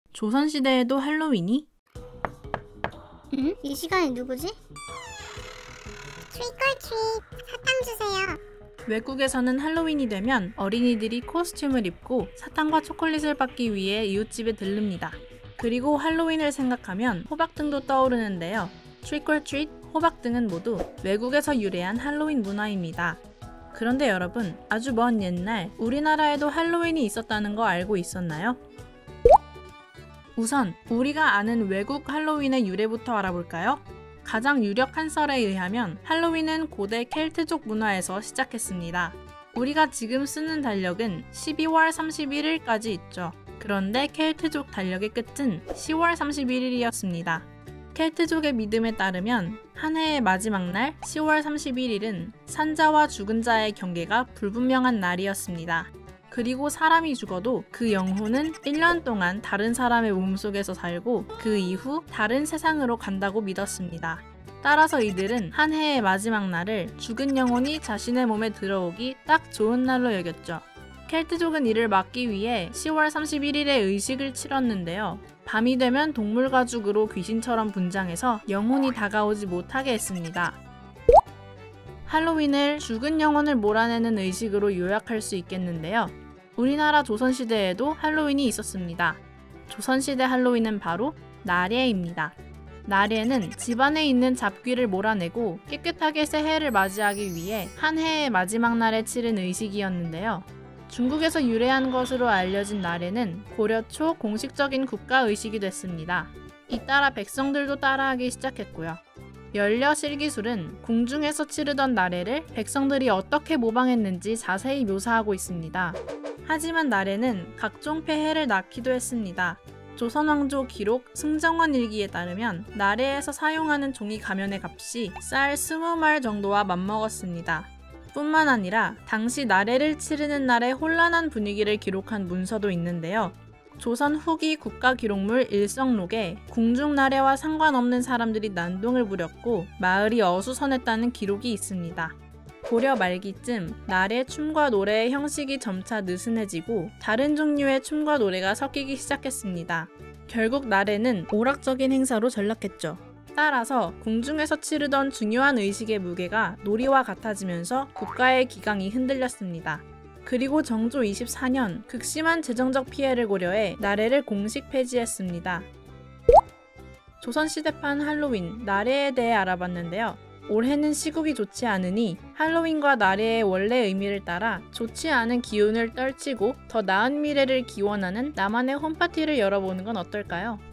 조선시대에도 할로윈이? 응? 이 시간에 누구지? 트릭 사탕 주세요. 외국에서는 할로윈이 되면 어린이들이 코스튬을 입고 사탕과 초콜릿을 받기 위해 이웃집에 들릅니다. 그리고 할로윈을 생각하면 호박등도 떠오르는데요. Trick or Treat, 호박등은 모두 외국에서 유래한 할로윈 문화입니다. 그런데 여러분, 아주 먼 옛날 우리나라에도 할로윈이 있었다는 거 알고 있었나요? 우선 우리가 아는 외국 할로윈의 유래부터 알아볼까요? 가장 유력한 썰에 의하면 할로윈은 고대 켈트족 문화에서 시작했습니다. 우리가 지금 쓰는 달력은 12월 31일까지 있죠. 그런데 켈트족 달력의 끝은 10월 31일이었습니다. 켈트족의 믿음에 따르면 한 해의 마지막 날 10월 31일은 산자와 죽은 자의 경계가 불분명한 날이었습니다. 그리고 사람이 죽어도 그 영혼은 1년 동안 다른 사람의 몸속에서 살고 그 이후 다른 세상으로 간다고 믿었습니다. 따라서 이들은 한 해의 마지막 날을 죽은 영혼이 자신의 몸에 들어오기 딱 좋은 날로 여겼죠. 켈트족은 이를 막기 위해 10월 31일에 의식을 치렀는데요. 밤이 되면 동물 가죽으로 귀신처럼 분장해서 영혼이 다가오지 못하게 했습니다. 할로윈을 죽은 영혼을 몰아내는 의식으로 요약할 수 있겠는데요. 우리나라 조선시대에도 할로윈이 있었습니다. 조선시대 할로윈은 바로 나래입니다. 나래는 집안에 있는 잡귀를 몰아내고 깨끗하게 새해를 맞이하기 위해 한 해의 마지막 날에 치른 의식이었는데요. 중국에서 유래한 것으로 알려진 나래는 고려 초 공식적인 국가의식이 됐습니다. 잇따라 백성들도 따라하기 시작했고요. 연려실기술은 궁중에서 치르던 나래를 백성들이 어떻게 모방했는지 자세히 묘사하고 있습니다. 하지만 나래는 각종 폐해를 낳기도 했습니다. 조선왕조 기록 승정원 일기에 따르면 나래에서 사용하는 종이 가면의 값이 쌀 20말 정도와 맞먹었습니다. 뿐만 아니라 당시 나래를 치르는 날의 혼란한 분위기를 기록한 문서도 있는데요. 조선 후기 국가기록물 일성록에 궁중 나래와 상관없는 사람들이 난동을 부렸고 마을이 어수선했다는 기록이 있습니다. 고려 말기쯤 나래 춤과 노래의 형식이 점차 느슨해지고 다른 종류의 춤과 노래가 섞이기 시작했습니다. 결국 나래는 오락적인 행사로 전락했죠. 따라서 궁중에서 치르던 중요한 의식의 무게가 놀이와 같아지면서 국가의 기강이 흔들렸습니다. 그리고 정조 24년 극심한 재정적 피해를 고려해 나래를 공식 폐지했습니다. 조선시대판 할로윈, 나래에 대해 알아봤는데요. 올해는 시국이 좋지 않으니 할로윈과 나래의 원래 의미를 따라 좋지 않은 기운을 떨치고 더 나은 미래를 기원하는 나만의 홈파티를 열어보는 건 어떨까요?